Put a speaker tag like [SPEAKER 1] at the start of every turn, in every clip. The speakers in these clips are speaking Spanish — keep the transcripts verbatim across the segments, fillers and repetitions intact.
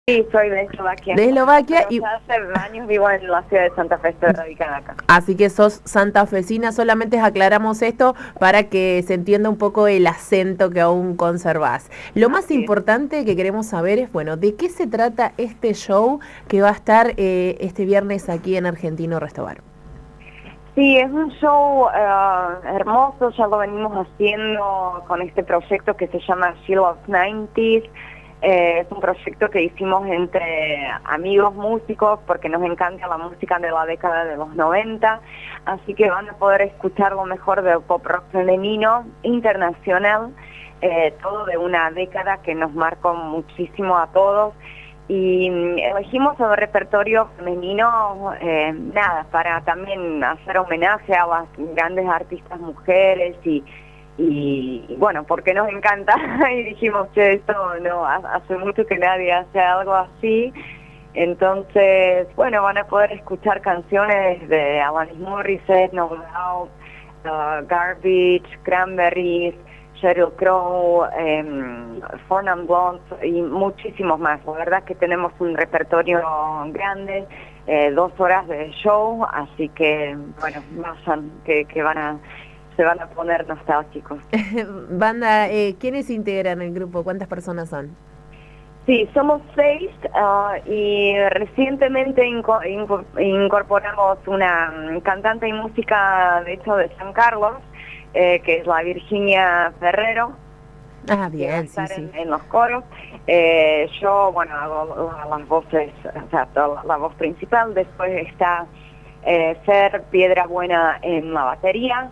[SPEAKER 1] Sí, soy de Eslovaquia.
[SPEAKER 2] De Eslovaquia
[SPEAKER 1] Pero
[SPEAKER 2] y
[SPEAKER 1] ya hace años vivo en la ciudad de Santa Fe, estoy radicada acá.
[SPEAKER 2] así que sos santafesina, solamente aclaramos esto para que se entienda un poco el acento que aún conservás. Lo más
[SPEAKER 1] Así es.
[SPEAKER 2] importante que queremos saber es, bueno, ¿de qué se trata este show que va a estar eh, este viernes aquí en Argentino Restobar?
[SPEAKER 1] Sí, es un show uh, hermoso, ya lo venimos haciendo con este proyecto que se llama She Loves nineties. Eh, es un proyecto que hicimos entre amigos músicos porque nos encanta la música de la década de los noventa, así que van a poder escuchar lo mejor del pop rock femenino internacional, eh, todo de una década que nos marcó muchísimo a todos. Y elegimos el repertorio femenino, eh, nada, para también hacer homenaje a las grandes artistas mujeres y, y, y bueno, porque nos encanta y dijimos que esto no, hace mucho que nadie hace algo así. Entonces, bueno, van a poder escuchar canciones de Alanis Morissette, No Doubt, uh, Garbage, Cranberries, Sheryl Crow, eh, Four Non Blondes y muchísimos más. La verdad que tenemos un repertorio grande, eh, dos horas de show, así que, bueno, vayan, que, que van a, se van a poner nostálgicos.
[SPEAKER 2] Banda, eh, ¿quiénes integran el grupo? ¿Cuántas personas son?
[SPEAKER 1] Sí, somos seis uh, y recientemente inco inco incorporamos una cantante y música, de hecho, de San Carlos, Eh, que es la Virginia Ferrero,
[SPEAKER 2] Ah,
[SPEAKER 1] que va a
[SPEAKER 2] bien, sí,
[SPEAKER 1] estar
[SPEAKER 2] sí.
[SPEAKER 1] en, en los coros. Eh, yo, bueno, hago las voces, o sea, la, la voz principal. Después está eh, Fer Piedrabuena en la batería,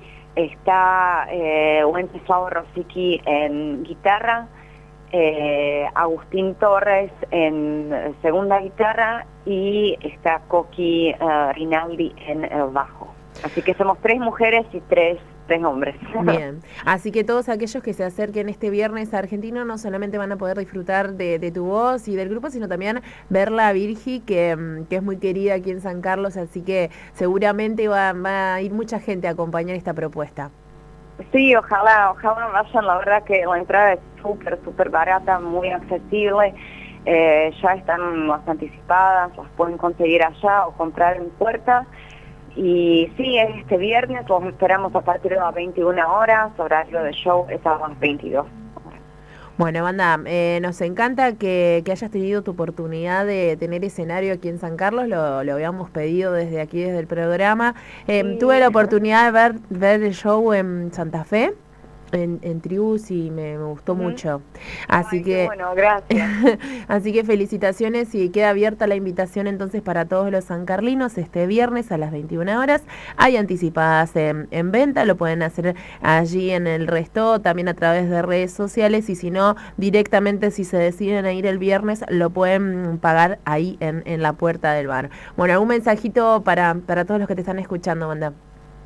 [SPEAKER 1] está eh, Wenceslao Rosicky en guitarra, eh, Agustín Torres en segunda guitarra y está Coqui uh, Rinaldi en el bajo. Así que somos tres mujeres y tres tres hombres.
[SPEAKER 2] Bien, así que todos aquellos que se acerquen este viernes a Argentino no solamente van a poder disfrutar de, de tu voz y del grupo, sino también verla a Virgi, que, que es muy querida aquí en San Carlos, así que seguramente va, va a ir mucha gente a acompañar esta propuesta.
[SPEAKER 1] Sí, ojalá, ojalá vayan. La verdad que la entrada es súper, súper barata, muy accesible. Eh, ya están las anticipadas, las pueden conseguir allá o comprar en puerta. Y sí, es este viernes, los esperamos a partir de las veintiuna horas, horario de show es a las veintidós.
[SPEAKER 2] Bueno, banda, eh, nos encanta que, que hayas tenido tu oportunidad de tener escenario aquí en San Carlos, lo, lo habíamos pedido desde aquí, desde el programa. Eh, tuve
[SPEAKER 1] Sí.
[SPEAKER 2] la oportunidad de ver, ver el show en Santa Fe, en, en Tribus, y me, me gustó
[SPEAKER 1] Uh-huh.
[SPEAKER 2] mucho. Así
[SPEAKER 1] Ay,
[SPEAKER 2] que,
[SPEAKER 1] qué bueno, gracias.
[SPEAKER 2] así que felicitaciones y queda abierta la invitación entonces para todos los sancarlinos este viernes a las veintiuna horas. Hay anticipadas en, en venta, lo pueden hacer allí en el resto, también a través de redes sociales, y si no, directamente si se deciden a ir el viernes, lo pueden pagar ahí en, en la puerta del bar. Bueno, ¿algún mensajito para, para todos los que te están escuchando, banda?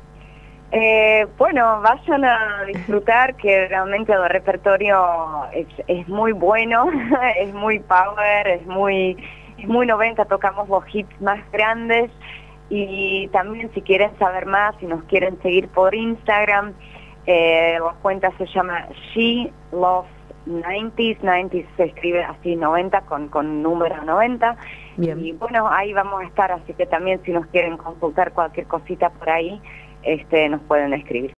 [SPEAKER 1] Eh, bueno, vayan a disfrutar, que realmente el repertorio es, es muy bueno, es muy power, es muy, es muy noventa, tocamos los hits más grandes. Y también, si quieren saber más, si nos quieren seguir por Instagram, eh, la cuenta se llama She Loves nineties, nineties se escribe así, noventa con, con número noventa.
[SPEAKER 2] Bien.
[SPEAKER 1] Y bueno, ahí vamos a estar, así que también si nos quieren consultar cualquier cosita por ahí, este, nos pueden escribir.